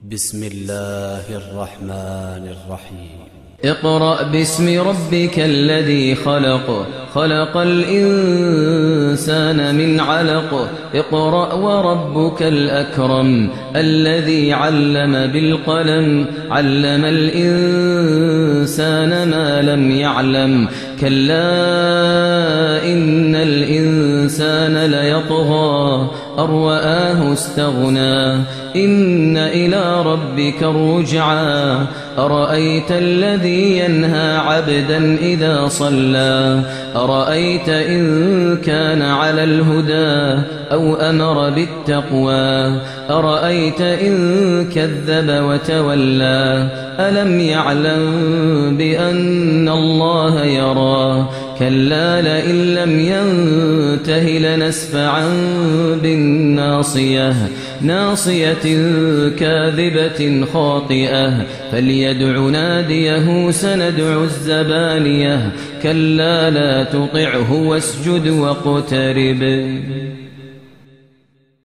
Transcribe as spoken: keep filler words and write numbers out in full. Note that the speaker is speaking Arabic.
بسم الله الرحمن الرحيم. اقرأ باسم ربك الذي خلق خلق الإنسان من علق اقرأ وربك الأكرم الذي علم بالقلم علم الإنسان ما لم يعلم كلا إن الإنسان ليطغى أن رآه استغنى إن إلى ربك الرجعى أرأيت الذي ينهى عبدا إذا صلى أرأيت إن كان على الهدى أو أمر بالتقوى أرأيت إن كذب وتولى ألم يعلم بأن الله يرى كلا لئن لم ينته لنسفعا بالناصية ناصية كاذبة خاطئة فليدع ناديه سندع الزبانية كلا لا تطعه واسجد واقترب.